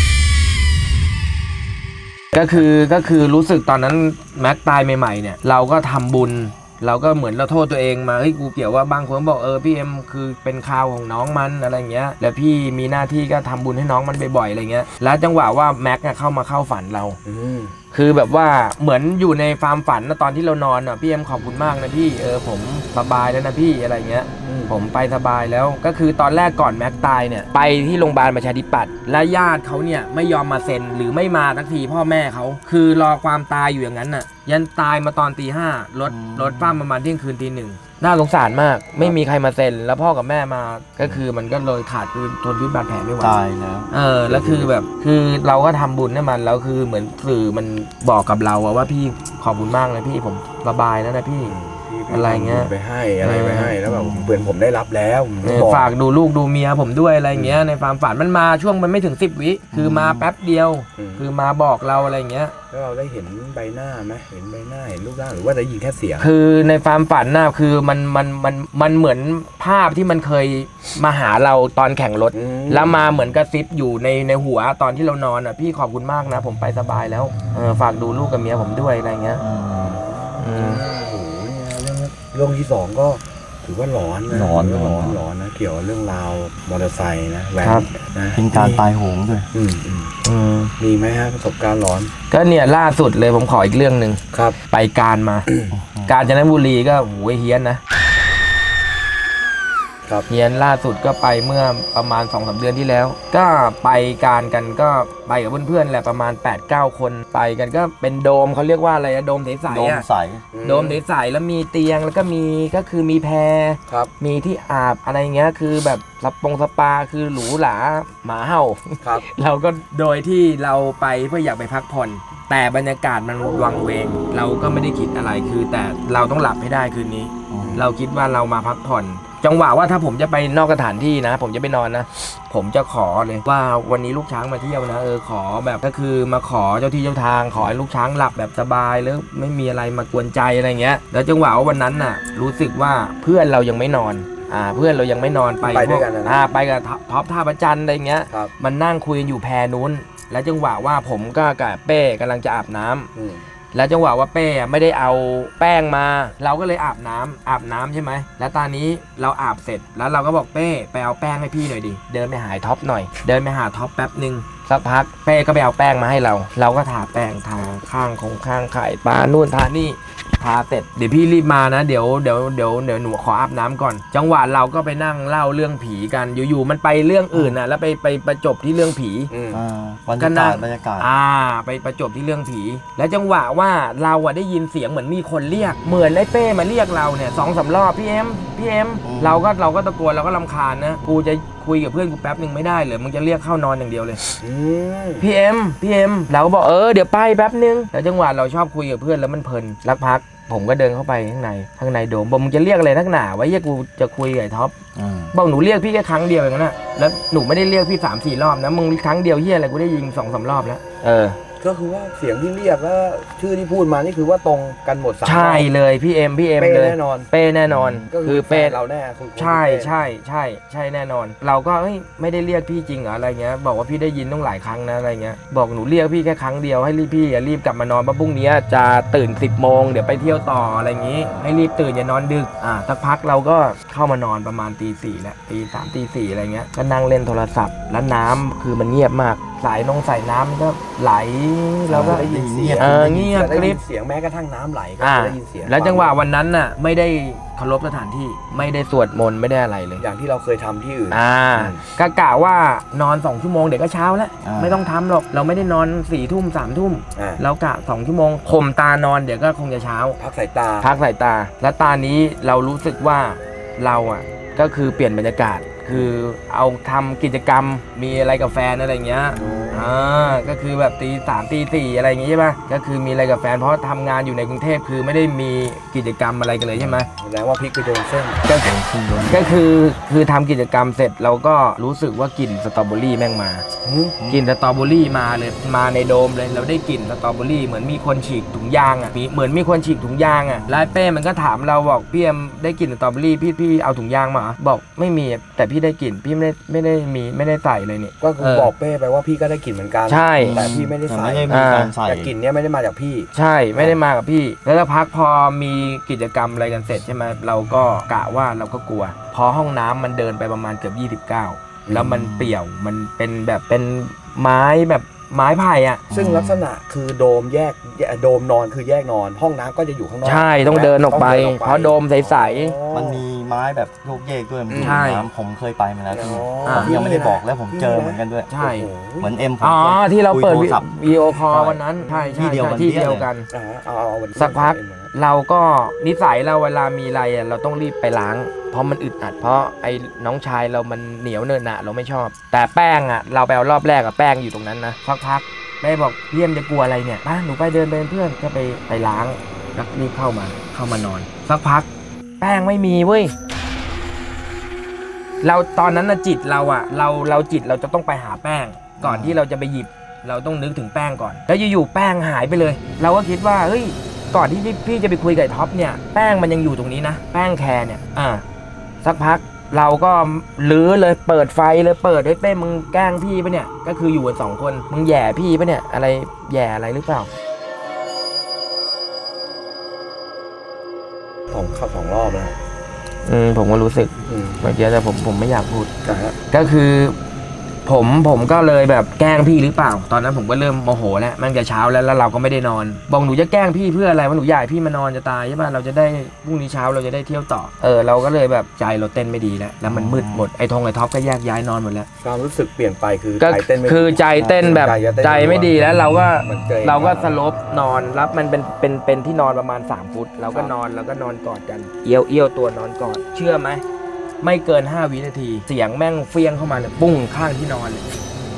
ก็คือรู้สึกตอนนั้นแม็กตายใหม่ๆเนี่ยเราก็ทำบุญเราก็เหมือนเราโทษตัวเองมาเฮ้ยกูเกี่ยวว่าบางคนบอกพี่เอ็มคือเป็นข่าวของน้องมันอะไรเงี้ยแล้วพี่มีหน้าที่ก็ทำบุญให้น้องมันบ่อยๆอะไรเงี้ยแล้วจังหวะว่าแม็กเข้าฝันเราคือแบบว่าเหมือนอยู่ในความฝันนะตอนที่เรานอนอ่ะพี่เอ็มขอบคุณมากนะพี่ผมสบายแล้วนะพี่อะไรเงี้ยผมไปสบายแล้วก็คือตอนแรกก่อนแม็กตายเนี่ยไปที่โรงพยาบาลประชาธิปัตย์และญาติเขาเนี่ยไม่ยอมมาเซ็นหรือไม่มาสักทีพ่อแม่เขาคือรอความตายอยู่อย่างนั้นน่ะยันตายมาตอนตีห้ารถป้าประมาณเที่ยงคืนตีหนึ่งน่าสงสารมากไม่มีใครมาเซ็นแล้วพ่อกับแม่มาก็คือมันก็เลยขาดคือทนพิษบาดแผลไม่ไหวตายแล้วแล้วคือแบบคือเราก็ทำบุญให้มันแล้วคือเหมือนสื่อมันบอกกับเราว่าพี่ขอบคุณมากเลยพี่ผมสบายแล้วนะพี่อะไรเงี้ยไปให้แล้วแบบเพื่อนผมได้รับแล้วฝากดูลูกดูเมียผมด้วยอะไรเงี้ยในความฝันมันมาช่วงมันไม่ถึง10 วิคือมาแป๊บเดียวคือมาบอกเราอะไรเงี้ยแล้วเราได้เห็นใบหน้าไหมเห็นใบหน้าเห็นรูปร่างหรือว่าได้ยินแค่เสียงคือในความฝันน่ะคือมันเหมือนภาพที่มันเคยมาหาเราตอนแข่งรถแล้วมาเหมือนกระซิบอยู่ในหัวตอนที่เรานอนอ่ะพี่ขอบคุณมากนะผมไปสบายแล้วฝากดูลูกกับเมียผมด้วยอะไรเงี้ยเรื่องที่2ก็ถือว่าหลอนนะเกี่ยวกับเรื่องราวมอเตอร์ไซค์นะแว้นนะเป็นการตายโหงด้วยมีไหมฮะประสบการณ์หลอนก็เนี่ยล่าสุดเลยผมขออีกเรื่องหนึ่งครับไปการมา กาญจนบุรีก็โหเฮี้ยนนะเฮียนล่าสุดก็ไปเมื่อประมาณ 2-3 เดือนที่แล้วก็ไปการกันก็ไปกับเพื่อนๆแหละประมาณ 8-9 คนไปกันก็เป็นโดมเขาเรียกว่าอะไรโดมใสๆโดมใสแล้วมีเตียงแล้วก็มีก็คือมีแพมีที่อาบอะไรเงี้ยคือแบบสปาคือหรูหราหมาเห่าเราก็โดยที่เราไปเพื่ออยากไปพักผ่อนแต่บรรยากาศมันวังเวงเราก็ไม่ได้คิดอะไรคือแต่เราต้องหลับให้ได้คืนนี้เราคิดว่าเรามาพักผ่อนจังหวะว่าถ้าผมจะไปนอกสถานที่นะผมจะไปนอนนะผมจะขอเลยว่าวันนี้ลูกช้างมาเที่ยวนะขอแบบก็คือมาขอเจ้าที่เจ้าทางขอให้ลูกช้างหลับแบบสบายแล้วไม่มีอะไรมากวนใจอะไรเงี้ยแล้วจังหวะวันนั้นน่ะรู้สึกว่าเพื่อนเรายังไม่นอนเพื่อนเรายังไม่นอนไปด้วยกันไปกับท็อปท่าประจันอะไรเงี้ยมันนั่งคุยอยู่แพนู้นแล้วจังหวะว่าผมก็กับเป้กำลังจะอาบน้ำแล้วจังหวะว่าเป้ไม่ได้เอาแป้งมาเราก็เลยอาบน้ำใช่ไหมแล้วตอนนี้เราอาบเสร็จแล้วเราก็บอกเป้ไปเอาแป้งให้พี่หน่อยดิเดินไปหาท็อปหน่อยเดินไปหาท็อปแป๊บนึงสักพักเป้ก็ไปเอาแป้งมาให้เราก็ทาแป้งทาข้างไข่ปลานู่นทานี่ทาเสร็จเดี๋ยวพี่รีบมานะเดี๋ยวหนูขออาบน้ำก่อนจังหวะเราก็ไปนั่งเล่าเรื่องผีกันอยู่ๆมันไปเรื่องอื่นน่ะแล้วไปประจบที่เรื่องผีบรรยากาศไปประจบที่เรื่องผีแล้วจังหวะว่าเราได้ยินเสียงเหมือนมีคนเรียกเหมือนไอ้เป้มาเรียกเราเนี่ย2-3 รอบพี่เอ็มเราก็ตะโกนเราก็รำคาญนะกูจะคุยกับเพื่อนกูแป๊บนึงไม่ได้เลยมึงจะเรียกเข้านอนอย่างเดียวเลยพี่เอ็มเราก็บอกเดี๋ยวไปแป๊บนึงแล้วจังหวะเราชอบคุยกับเพื่อนแล้วมันเพลินสักพักผมก็เดินเข้าไปข้างในโดมบอกมึงจะเรียกอะไรนักหนาไว้กูจะคุยกับท็อปบอกหนูเรียกพี่แค่ครั้งเดียวเองนะแล้วหนูไม่ได้เรียกพี่3-4 รอบนะมึงครั้งเดียวเฮียอะไรกูได้ยิง2-3 รอบแล้วก็คือว่าเสียงที่เรียกแล้วชื่อที่พูดมานี่คือว่าตรงกันหมด3 ใช่เลยพี่เอ็มเลยแน่นอนเป้แน่นอนคือเป้เราแน่ใช่แน่นอน เราก็ไม่ได้เรียกพี่จริงเหรออะไรเงี้ยบอกว่าพี่ได้ยินต้องหลายครั้งนะอะไรเงี้ยบอกหนูเรียกพี่แค่ครั้งเดียวให้พี่รีบกลับมานอนเพราะพรุ่งนี้จะตื่น 10 โมงเดี๋ยวไปเที่ยวต่ออะไรอย่างงี้ให้รีบตื่นอย่านอนดึกสักพักเราก็เข้ามานอนประมาณตี 4แล้วตี 3ตี 4อะไรเงี้ยก็นั่งเล่นโทรศัพท์แล้วน้ำคือมันเงียบมากสายน้ำก็ไหลแล้วก็ได้ยินเสียงเงียบกริบเสียงแม้กระทั่งน้ำไหลก็ได้ยินเสียงแล้วจังหวะวันนั้นน่ะไม่ได้เคารพสถานที่ไม่ได้สวดมนต์ไม่ได้อะไรเลยอย่างที่เราเคยทำที่อื่นก็กะว่านอน2 ชั่วโมงเดี๋ยวก็เช้าแล้วไม่ต้องทำหรอกเราไม่ได้นอน4 ทุ่ม3 ทุ่มเรากะ2 ชั่วโมงข่มตานอนเดี๋ยวก็คงจะเช้าพักสายตาแล้วตานี้เรารู้สึกว่าเราก็คือเปลี่ยนบรรยากาศคือเอาทำกิจกรรมมีอะไรกับแฟนอะไรเงี้ยก็คือแบบตี 3ตี 4อะไรอย่างงี้ใช่ป่ะก็คือมีอะไรกับแฟนเพราะทำงานอยู่ในกรุงเทพคือไม่ได้มีกิจกรรมอะไรกันเลยใช่ไหมแล้วว่าพลิกไปโดนเส้นก็คือทำกิจกรรมเสร็จเราก็รู้สึกว่ากลิ่นสตรอเบอรี่แม่งมากลิ่นสตรอเบอรี่มาเลยมาในโดมเลยเราได้กลิ่นสตรอเบอรี่เหมือนมีคนฉีกถุงยางเหมือนมีคนฉีกถุงยางแล้วเป้มันก็ถามเราบอกพี่เอ็มได้กลิ่นสตรอเบอรี่พี่เอาถุงยางมาบอกไม่มีแต่พี่ได้กลิ่นพี่ไม่ได้ใส่เลยนี่ก็คือบอกเป้ไปว่าพี่ก็ได้กลิ่นเหมือนกันใช่แต่พี่ไม่ได้ใส่แต่กลิ่นเนี้ยไม่ได้มาจากพี่ใช่ไม่ได้มากับพี่แล้วพักพอมีกิจกรรมอะไรกันเสร็จใช่ไหมเราก็กะว่าเราก็กลัวพอห้องน้ำมันเดินไปประมาณเกือบ29แล้วมันเปี่ยวมันเป็นแบบเป็นไม้แบบไม้ไผ่ซึ่งลักษณะคือโดมแยกโดมนอนคือแยกนอนห้องน้ำก็จะอยู่ข้างนอกใช่ต้องเดินออกไปเพราะโดมใสๆมันมีไม้แบบโยกเยกด้วยมันอยู่น้ำผมเคยไปมาแล้วที่ผมยังไม่ได้บอกแล้วผมเจอเหมือนกันด้วยใช่เหมือนที่เราเปิดวิดีโอคอลวันนั้นใช่ที่เดียวกันสักพักเราก็นิสัยเราเวลามีอะไรเราต้องรีบไปล้างเพราะมันอึดอัดเพราะไอ้น้องชายเรามันเหนียวเนินหนะเราไม่ชอบแต่แป้งเราไปเอารอบแรกแป้งอยู่ตรงนั้นนะพักแม่บอกพี่เอ็มจะกลัวอะไรเนี่ยหนูไปเดินไปเป็นเพื่อนก็ไปล้างแล้วรีบเข้ามานอนสักพักแป้งไม่มีเว้ยเราตอนนั้นจิตเราจิตเราจะต้องไปหาแป้งก่อนที่เราจะไปหยิบเราต้องนึกถึงแป้งก่อนแล้วอยู่ๆแป้งหายไปเลยเราก็คิดว่าเฮ้ยก่อนที่พี่จะไปคุยกับท็อปเนี่ยแป้งมันยังอยู่ตรงนี้นะแป้งแคร์เนี่ยสักพักเราก็ลื้อเลยเปิดไฟเลยเปิดให้เป้มึงแกล้งพี่ปะเนี่ยก็คืออยู่กัน2 คนมึงแย่พี่ปะเนี่ยอะไรแย่อะไรหรือเปล่าผมขับ2 รอบแล้วผมก็รู้สึกเมื่อกี้แต่ผมไม่อยากพูดก็คือผมก็เลยแบบแกล้งพี่หรือเปล่าตอนนั้นผมก็เริ่มโมโหแล้วมันจะเช้าแล้วเราก็ไม่ได้นอนบอกหนูจะแกล้งพี่เพื่ออะไรว่าหนูอยากพี่มานอนจะตายใช่ป่ะเราจะได้พรุ่งนี้เช้าเราจะได้เที่ยวต่อเราก็เลยแบบใจเราเต้นไม่ดีแล้วมันมืดหมดไอ้ท็อปก็แยกย้ายนอนหมดแล้วความรู้สึกเปลี่ยนไปคือใจเต้นไม่ดีคือใจเต้นแบบใจไม่ดีแล้วเราก็สลบนอนรับมันเป็นที่นอนประมาณ3 ฟุตเราก็นอนกอดกันเอี้ยวตัวนอนกอดเชื่อไหมไม่เกิน5 วินาทีเสียงแม่งเฟี้ยงเข้ามาเลยปุ้งข้างที่นอนเลย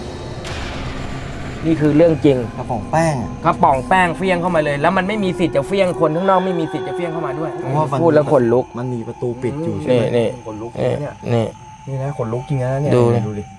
นี่คือเรื่องจริงกระป๋องแป้งเฟี้ยงเข้ามาเลยแล้วมันไม่มีสิทธิ์จะเฟี้ยงคนข้างนอกไม่มีสิทธิ์จะเฟี้ยงเข้ามาด้วยพูดแล้วขนลุกมันมีประตูปิดอยู่ใช่ไหมนี่ขนลุกเนี่ยนี่นะขนลุกจริงนะเนี่ยดูดิ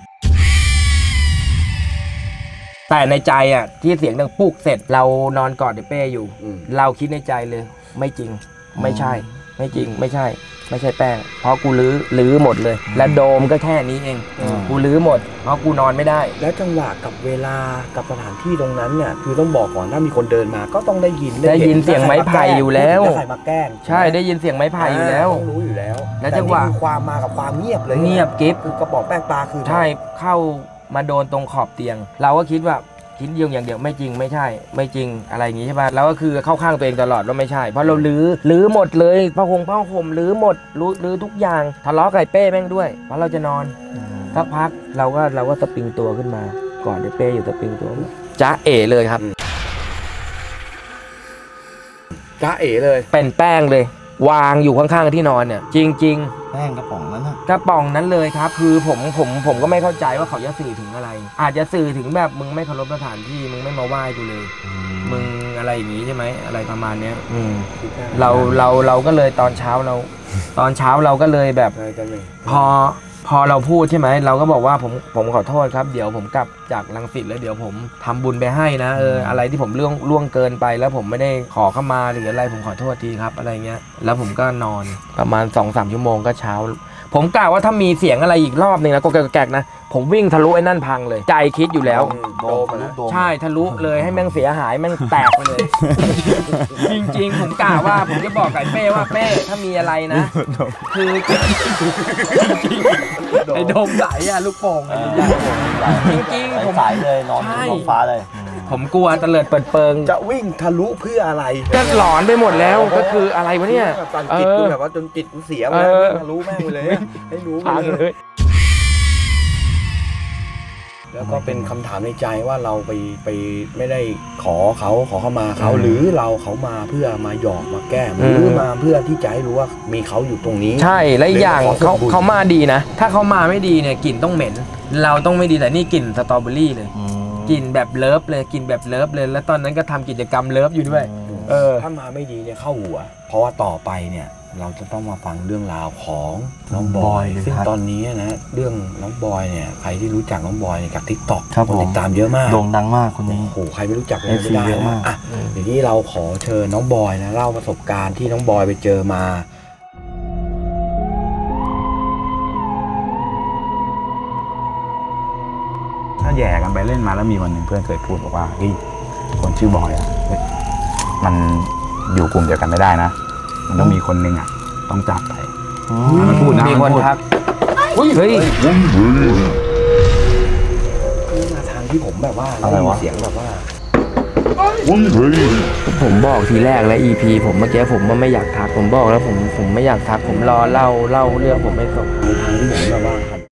แต่ในใจที่เสียงดังปุ๊กเสร็จเรานอนกอดเป้อยู่เราคิดในใจเลยไม่จริงไม่ใช่ไม่จริงไม่ใช่แป้งเพราะกูลื้อหมดเลยและโดมก็แค่นี้เองกูลื้อหมดเพราะกูนอนไม่ได้แล้วจังหวะกับเวลากับสถานที่ตรงนั้นเนี่ยคือต้องบอกก่อนถ้ามีคนเดินมาก็ต้องได้ยินเสียงไม้ไผ่อยู่แล้วใครมาแกล้งใช่ได้ยินเสียงไม้ไผ่อยู่แล้วต้องรู้อยู่แล้วแล้วจังหวะความมากับความเงียบเลยเงียบกิ๊บคือกระป๋องแป้งปลาคือใช่เข้ามาโดนตรงขอบเตียงเราก็คิดว่าคิดอย่างเดียวไม่จริงไม่ใช่ไม่จริงอะไรอย่างงี้ใช่ป่ะแล้วก็คือเข้าข้างตัวเองตลอดว่าไม่ใช่เพราะเราลื้อหมดเลยผ้าห่มลื้อหมดลื้อทุกอย่างทะเลาะกับเป้แม่งด้วยเพราะเราจะนอนสักพักเราก็สปริงตัวขึ้นมาก่อนเป้อยู่สปริงตัวจ๊ะเอ๋เลยครับจ๊ะเอ๋เลยเป็นแป้งเลยวางอยู่ข้างๆที่นอนเนี่ยจริงแป้งกระป๋องนั้นกระป๋องนั้นเลยครับคือผมก็ไม่เข้าใจว่าเขาจะสื่อถึงอะไรอาจจะสื่อถึงแบบมึงไม่เคารพสถานที่มึงไม่มาไหว้กูเลยมึงอะไรอย่างนี้ใช่ไหมอะไรประมาณเนี้ยเราก็เลยตอนเช้าเราก็เลยแบบพพอเราพูดใช่ไหมเราก็บอกว่าผมขอโทษครับเดี๋ยวผมกลับจากรังสิตแล้วเดี๋ยวผมทำบุญไปให้นะอะไรที่ผมล่วงเกินไปแล้วผมไม่ได้ขอเข้ามาหรืออะไรผมขอโทษทีครับอะไรเงี้ยแล้วผมก็นอนประมาณ 2-3 ชั่วโมงก็เช้าผมกล่าวว่าถ้ามีเสียงอะไรอีกรอบนึงนะก็แกกๆนะผมวิ่งทะลุไอ้นั่นพังเลยใจคิดอยู่แล้วโดมนะใช่ทะลุเลยให้แม่งเสียหายแม่งแตกไปเลย จริงๆผมกล่าวว่าผมจะบอกไก่เป้ว่าเป้ถ้ามีอะไรนะคือไอ้โดมไหลอะลูกโป่งจริงๆผมสายเลยนอนบนฟ้าเลยผมกลัวเตลิดเปิดเปิงจะวิ่งทะลุเพื่ออะไรก็หลอนไปหมดแล้วก็คืออะไรวะเนี่ยปั่นจิตกูแบบว่าจนจิตกูเสียไปแล้ววิ่งทะลุแม่งไปเลยให้รู้ไปเลย แล้วก็เป็นคำถามในใจว่าเราไปไม่ได้ขอเข้ามาเขาหรือเขามาเพื่อมาหยอกมาแก้หรือมาเพื่อที่จะให้รู้ว่ามีเขาอยู่ตรงนี้ใช่และอีกอย่างเขามาดีนะถ้าเขามาไม่ดีเนี่ยกลิ่นต้องเหม็นเราต้องไม่ดีแต่นี่กลิ่นสตรอเบอรี่เลยกลิ่นแบบเลิฟเลยกลิ่นแบบเลิฟเลยแล้วตอนนั้นก็ทำกิจกรรมเลิฟอยู่ด้วยถ้ามาไม่ดีเนี่ยเข้าหัวเพราะว่าต่อไปเนี่ยเราจะต้องมาฟังเรื่องราวของน้องบอยซึ่งตอนนี้นะเรื่องน้องบอยเนี่ยใครที่รู้จักน้องบอยเนี่ยจาก TikTok คนติดตามเยอะมากโด่งดังมากคนนี้โอ้โหใครไม่รู้จักเลยไม่ได้นะอ่ะอย่างนี้เราขอเชิญน้องบอยนะเล่าประสบการณ์ที่น้องบอยไปเจอมาถ้าแย่กันไปเล่นมาแล้วมีวันหนึ่งเพื่อนเคยพูดบอกว่าเฮ้ยคนชื่อบอยอ่ะมันอยู่กลุ่มเดียวกันไม่ได้นะมันต้องมีคนหนึ่งอ่ะต้องจากไปมันพูดนะมีคนทักเฮ้ยมาทางที่ผมแบบว่าได้ยินเสียงแบบว่าผมบอกทีแรกแล้ว EP ผมเมื่อกี้ผมไม่อยากทักผมบอกแล้วผมไม่อยากทักผมรอเล่าเรื่องผมไม่จบทางที่ผมแบบว่า